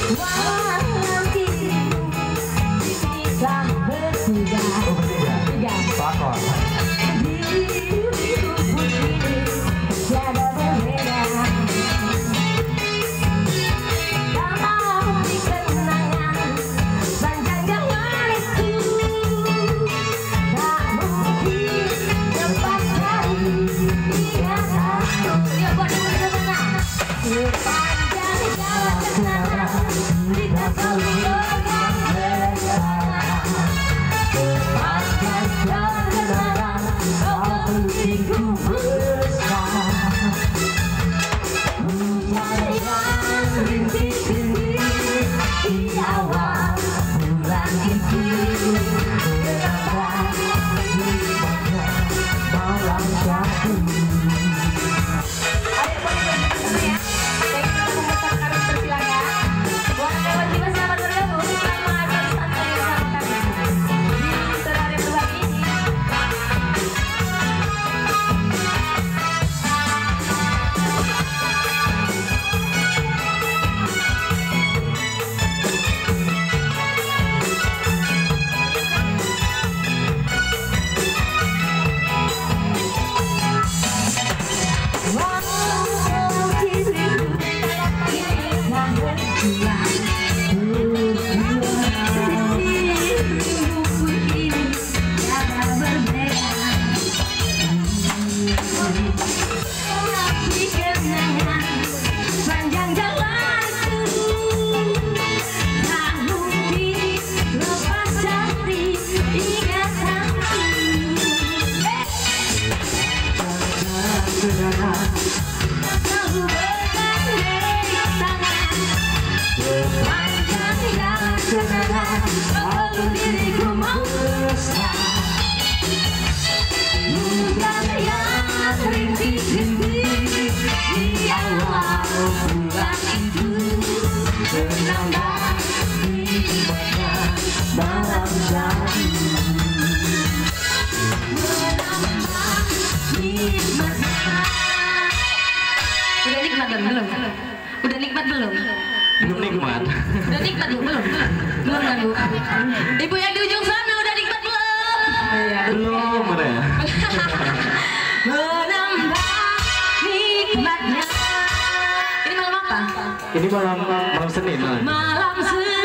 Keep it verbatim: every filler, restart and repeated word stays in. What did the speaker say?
Walau dirimu bisa bertiga, tiga, Pakor. dirimu begini tiada berbeda. Tak mau di kenangan panjang jalan itu, tak mungkin lepas dari ingatan. Dia buat dulu mana? Sepanjang jalan kenangan kita selalu bersama. Sepanjang jalan kenangan kau pentingku bersama. Hujan yang rintik-rintik di awal bulan itu, terlambat di mana malam jatuh. Udah nikmat belum? Udah nikmat belum? Belum nikmat. Udah nikmat belum? Belum. Belum kan Bu? Ibu yang di ujung sana udah nikmat belum? Belum ada ya. Menambah nikmatnya. Ini malam apa? Ini malam malam Senin. Malam Senin.